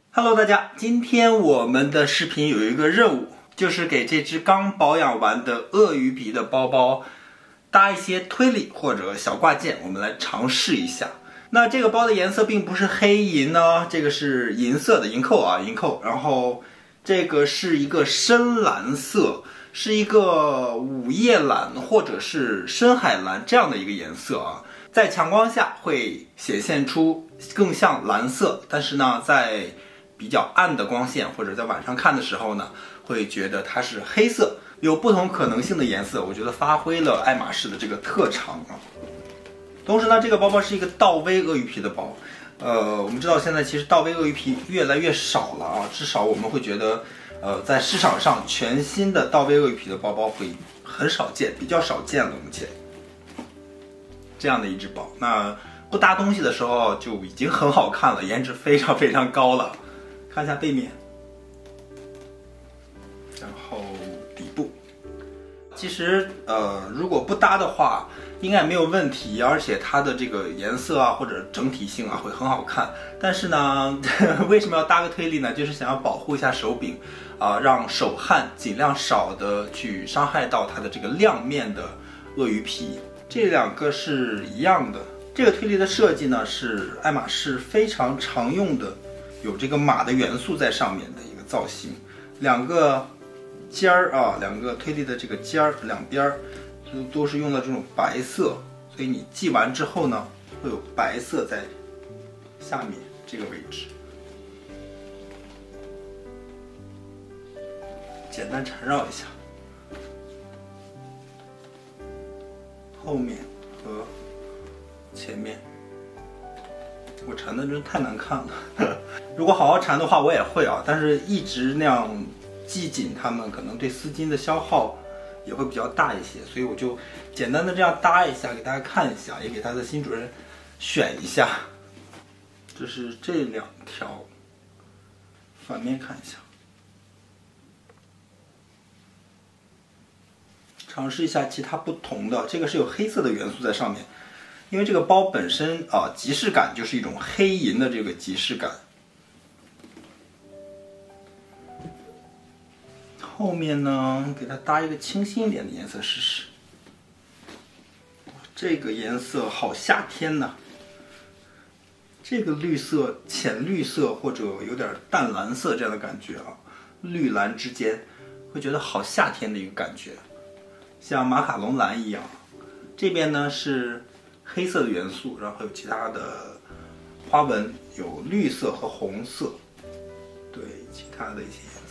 Hello， 大家，今天我们的视频有一个任务，就是给这只刚保养完的鳄鱼皮的包包搭一些推理或者小挂件，我们来尝试一下。那这个包的颜色并不是黑银呢，这个是银色的银扣啊，银扣。然后这个是一个深蓝色，是一个午夜蓝或者是深海蓝这样的一个颜色啊，在强光下会显现出更像蓝色，但是呢，在比较暗的光线或者在晚上看的时候呢，会觉得它是黑色，有不同可能性的颜色，我觉得发挥了爱马仕的这个特长啊。同时呢，这个包包是一个倒 V 鳄鱼皮的包，我们知道现在其实倒 V 鳄鱼皮越来越少了啊，至少我们会觉得，在市场上全新的倒 V 鳄鱼皮的包包会很少见，比较少见了目前。这样的一只包，那不搭东西的时候就已经很好看了，颜值非常非常高了。看一下背面，然后底部。其实如果不搭的话，应该没有问题，而且它的这个颜色啊或者整体性啊会很好看。但是呢，为什么要搭个推力呢？就是想要保护一下手柄啊，让手汗尽量少的去伤害到它的这个亮面的鳄鱼皮。这两个是一样的。这个推力的设计呢，是爱马仕非常常用的。有这个马的元素在上面的一个造型，两个尖儿啊，两个推力的这个尖儿两边都是用了这种白色，所以你系完之后呢，会有白色在下面这个位置。简单缠绕一下，后面和前面。我缠的真太难看了，如果好好缠的话我也会啊，但是一直那样系紧它们，可能对丝巾的消耗也会比较大一些，所以我就简单的这样搭一下给大家看一下，也给他的新主人选一下。这是这两条，反面看一下，尝试一下其他不同的，这个是有黑色的元素在上面。因为这个包本身啊，即视感就是一种黑银的这个即视感。后面呢，给它搭一个清新一点的颜色试试。这个颜色好夏天呐！这个绿色、浅绿色或者有点淡蓝色这样的感觉啊，绿蓝之间会觉得好夏天的一个感觉，像马卡龙蓝一样。这边呢是黑色的元素，然后还有其他的花纹，有绿色和红色，对，其他的一些颜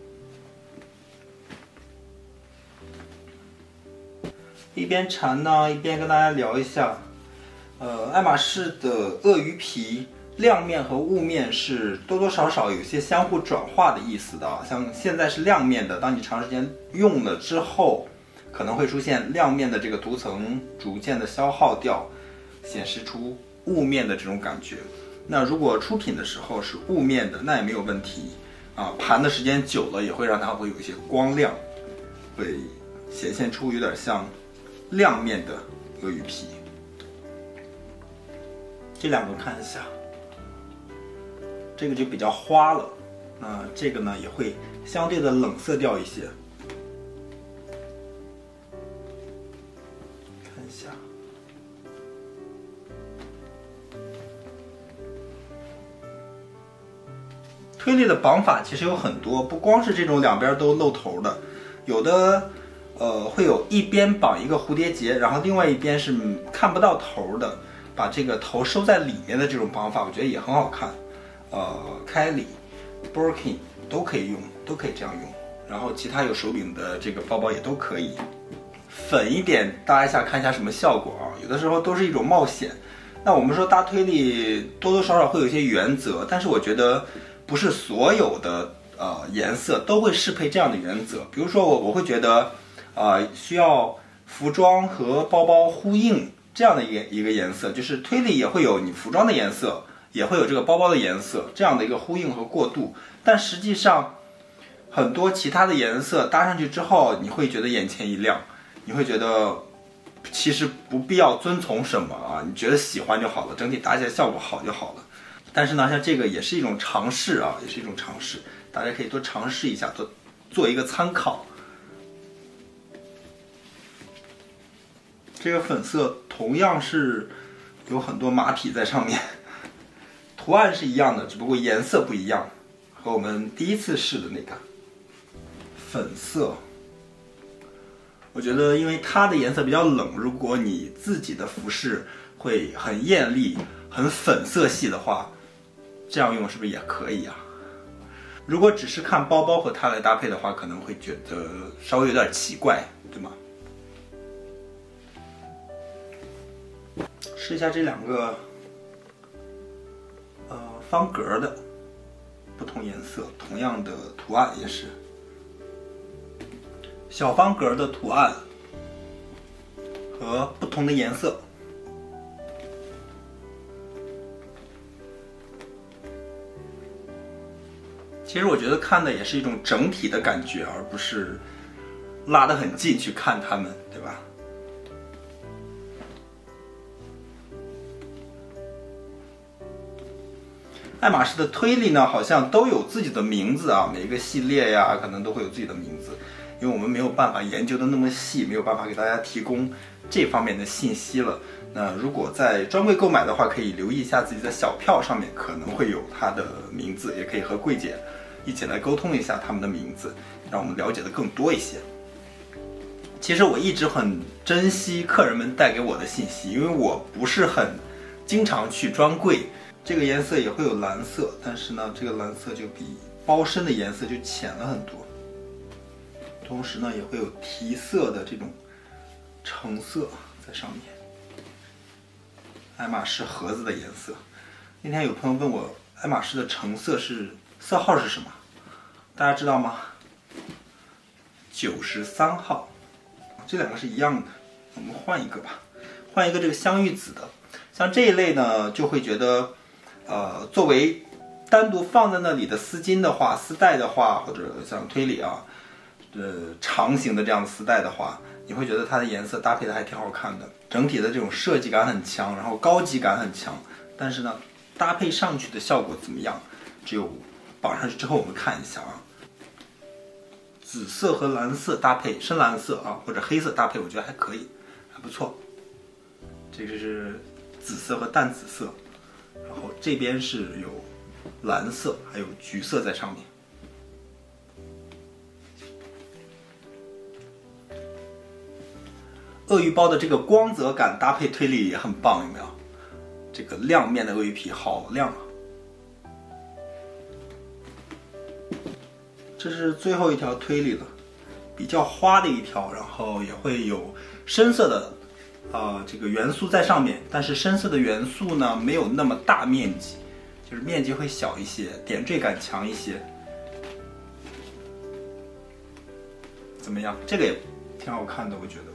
色。一边缠呢，一边跟大家聊一下，爱马仕的鳄鱼皮亮面和雾面是多多少少有些相互转化的意思的啊。像现在是亮面的，当你长时间用了之后，可能会出现亮面的这个涂层逐渐的消耗掉，显示出雾面的这种感觉。那如果出品的时候是雾面的，那也没有问题啊，盘的时间久了也会让它会有一些光亮，会显现出有点像亮面的鳄鱼皮。这两个看一下，这个就比较花了，那这个呢也会相对的冷色调一些。看一下。推力的绑法其实有很多，不光是这种两边都露头的，有的会有一边绑一个蝴蝶结，然后另外一边是看不到头的，把这个头收在里面的这种绑法，我觉得也很好看。凯里、Birkin 都可以用，都可以这样用。然后其他有手柄的这个包包也都可以。粉一点搭一下，看一下什么效果啊？有的时候都是一种冒险。那我们说搭推力多多少少会有一些原则，但是我觉得不是所有的颜色都会适配这样的原则。比如说我会觉得需要服装和包包呼应这样的一个颜色，就是推力也会有你服装的颜色，也会有这个包包的颜色，这样的一个呼应和过渡。但实际上很多其他的颜色搭上去之后，你会觉得眼前一亮，你会觉得其实不必要遵从什么啊，你觉得喜欢就好了，整体搭起来效果好就好了。 但是呢，像这个也是一种尝试啊，也是一种尝试，大家可以多尝试一下，做一个参考。这个粉色同样是有很多马匹在上面，图案是一样的，只不过颜色不一样，和我们第一次试的那个粉色。我觉得因为它的颜色比较冷，如果你自己的服饰会很艳丽、很粉色系的话，这样用是不是也可以啊？如果只是看包包和它来搭配的话，可能会觉得稍微有点奇怪，对吗？试一下这两个方格的不同颜色，同样的图案也是小方格的图案和不同的颜色。其实我觉得看的也是一种整体的感觉，而不是拉得很近去看它们，对吧？爱马仕的推理呢，好像都有自己的名字啊，每一个系列呀，可能都会有自己的名字。因为我们没有办法研究的那么细，没有办法给大家提供这方面的信息了。那如果在专柜购买的话，可以留意一下自己的小票上面可能会有它的名字，也可以和柜姐一起来沟通一下他们的名字，让我们了解的更多一些。其实我一直很珍惜客人们带给我的信息，因为我不是很经常去专柜。这个颜色也会有蓝色，但是呢，这个蓝色就比包身的颜色就浅了很多。同时呢，也会有提色的这种橙色在上面。爱马仕盒子的颜色。那天有朋友问我，爱马仕的橙色色号是什么？大家知道吗？93号。这两个是一样的，我们换一个吧，换一个这个香芋紫的。像这一类呢，就会觉得，作为单独放在那里的丝巾的话、丝带的话，或者像推理啊，长形的这样的丝带的话，你会觉得它的颜色搭配的还挺好看的，整体的这种设计感很强，然后高级感很强。但是呢，搭配上去的效果怎么样？只有绑上去之后我们看一下啊。紫色和蓝色搭配，深蓝色啊或者黑色搭配，我觉得还可以，还不错。这个是紫色和淡紫色，然后这边是有蓝色还有橘色在上面。鳄鱼包的这个光泽感搭配推理也很棒，有没有？这个亮面的鳄鱼皮好亮啊！这是最后一条推理了，比较花的一条，然后也会有深色的这个元素在上面，但是深色的元素呢没有那么大面积，就是面积会小一些，点缀感强一些。怎么样？这个也挺好看的，我觉得。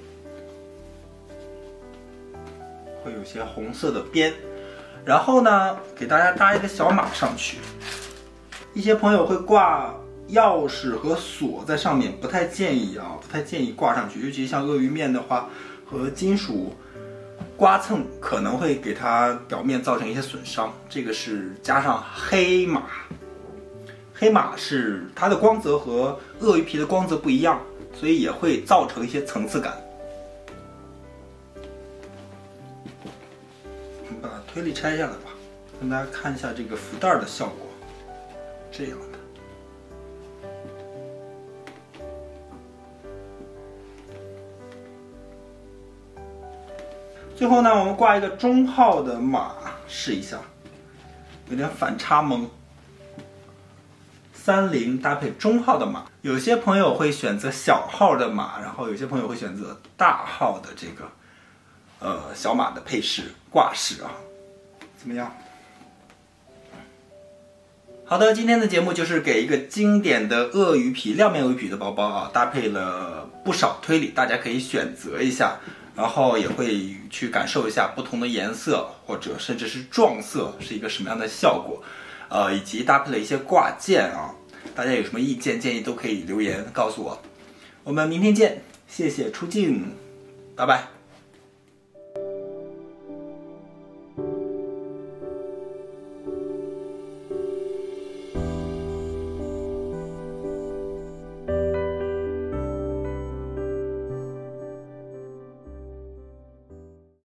会有些红色的边，然后呢，给大家搭一个小马上去。一些朋友会挂钥匙和锁在上面，不太建议挂上去，尤其像鳄鱼面的话，和金属刮蹭可能会给它表面造成一些损伤。这个是加上黑马，黑马是它的光泽和鳄鱼皮的光泽不一样，所以也会造成一些层次感。我们把推理拆下来吧，跟大家看一下这个福袋的效果，这样的。最后呢，我们挂一个中号的马试一下，有点反差萌。30搭配中号的马，有些朋友会选择小号的马，然后有些朋友会选择大号的这个小马的配饰挂饰啊，怎么样？好的，今天的节目就是给一个经典的鳄鱼皮亮面鳄鱼皮的包包啊，搭配了不少推理，大家可以选择一下，然后也会去感受一下不同的颜色或者甚至是撞色是一个什么样的效果，以及搭配了一些挂件啊，大家有什么意见建议都可以留言告诉我。我们明天见，谢谢出镜，拜拜。